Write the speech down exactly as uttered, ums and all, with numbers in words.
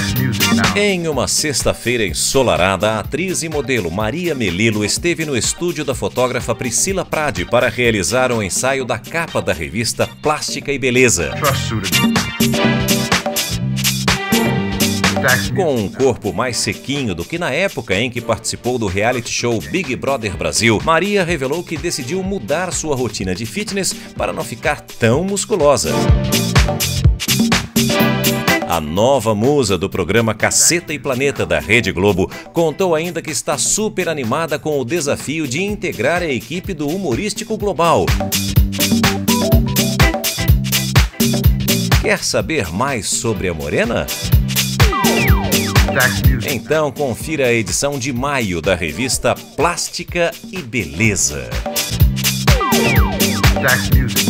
Em uma sexta-feira ensolarada, a atriz e modelo Maria Melilo esteve no estúdio da fotógrafa Priscila Prade para realizar um ensaio da capa da revista Plástica e Beleza. Com um corpo mais sequinho do que na época em que participou do reality show Big Brother Brasil, Maria revelou que decidiu mudar sua rotina de fitness para não ficar tão musculosa. A nova musa do programa Caceta e Planeta da Rede Globo contou ainda que está super animada com o desafio de integrar a equipe do Humorístico Global. Quer saber mais sobre a morena? Então confira a edição de maio da revista Plástica e Beleza.